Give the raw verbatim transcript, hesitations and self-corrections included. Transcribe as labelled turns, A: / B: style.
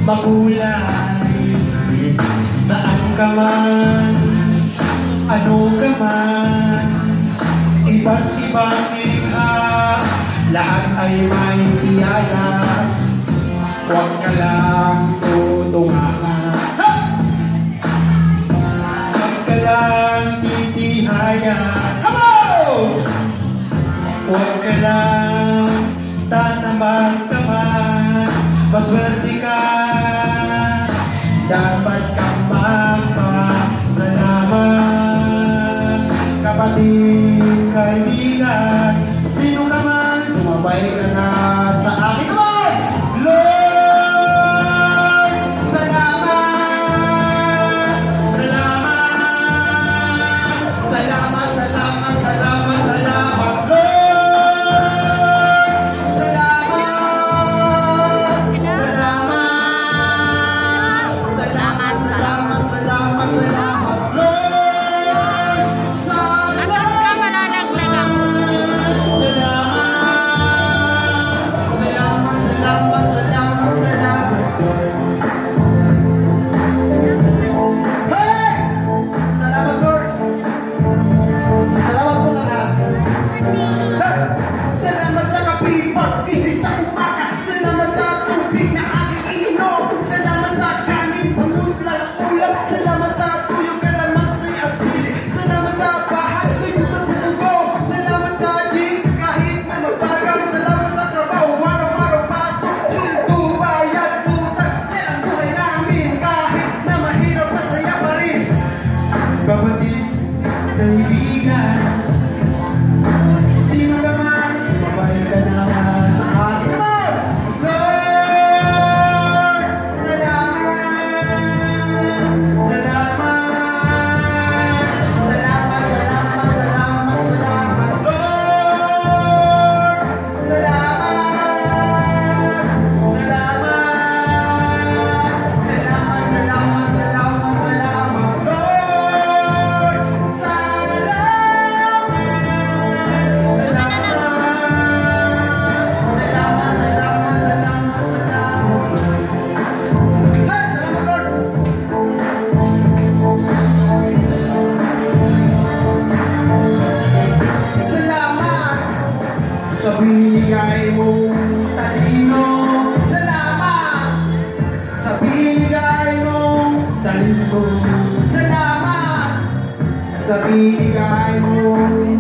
A: makulay. Saan ka man, ano ka man, iba't ibang likha, lahat ay may biyaya. Huwag ka lang tutungahan, huwag ka lang titihayan. Huwag ka lang tataman-taman, maswerte ka, dapat kang magpasalamat. Kapatid, kaibigan, sino naman sumabay ka na sa akin? Lord! Lord! Salamat! Salamat! Salamat, salamat, salamat, salamat, Lord! Kapatid, kaibigan, sino naman sumabay ka na sa akin? Lord! Salamat! Salamat! Salamat, salamat, salamat, salamat, Lord! Salamat! Salamat! Salamat, salamat, salamat, salamat, Lord! Sa binigay mong talino, salamat. Sa binigay mong talento, salamat. Sa binigay mong